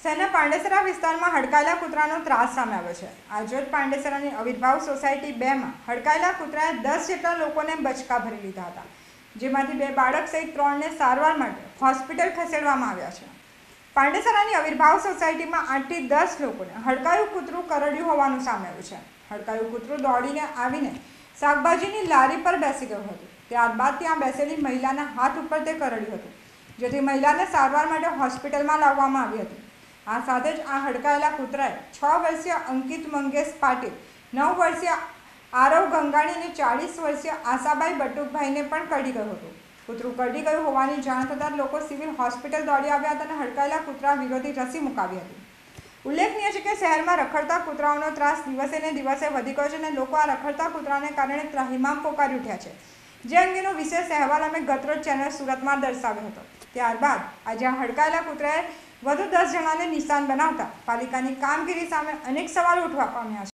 શહેરના પાંડેસરા વિસ્તારમાં હડકાયેલા કૂતરાનો ત્રાસ સામે આવ્યો છે। આજરોજ પાંડેસરાની આવિર્ભાવ સોસાયટી 2 માં હડકાયેલા કૂતરાએ 10 જેટલા લોકોને બચકા ભરી લીધા હતા, જેમાંથી 2 બાળક સહિત 3 ને સારવાર માટે હોસ્પિટલ ખસેડવામાં આવ્યા છે। પાંડેસરાની આવિર્ભાવ સોસાયટીમાં 8 થી 10 લોકોને હડકાયું કૂતરું કરડ્યું હોવાનું સામે આવ્યું છે। હડકાયું કૂતરું દોડીને આવીને શાકભાજીની લારી પર બેસી ગયું હતું। ત્યારબાદ ત્યાં બેસેલી મહિલાના હાથ ઉપર તે કરડ્યું હતું, જેથી મહિલાને સારવાર માટે હોસ્પિટલમાં લાવવામાં આવી હતી। આ સાથે જ આ હડકાયેલા કૂતરાએ 6 વર્ષીય અંકિત મંગેશ પાટીલ, 9 વર્ષીય આરવ ગંગાણી અને 40 વર્ષીય આશાબાઈ બટુકભાઈને પણ કરડી ગયું હતું। કૂતરું કરડી ગયું હોવાની જાણ થતાં લોકો સિવિલ હોસ્પિટલ દોડી આવ્યા હતા અને હડકાયેલા કૂતરા વિરોધી રસી મુકાવી હતી। ઉલ્લેખનીય છે કે શહેરમાં રખડતા કૂતરાઓનો ત્રાસ દિવસે ને દિવસે વધી ગયો છે અને લોકો આ રખડતા કૂતરાને કારણે ત્રાહિમામ પોકારી ઉઠ્યા છે, જે અંગેનો વિશેષ અહેવાલ અમે ગતરોજ ચેનલ સુરતમાં દર્શાવ્યો હતો। ત્યારબાદ આજે આ હડકાયેલા કૂતરાએ વધુ 10 જણાને નિશાન બનાવતા પાલિકાની કામગીરી સામે અનેક સવાલો ઉઠવા પામ્યા છે।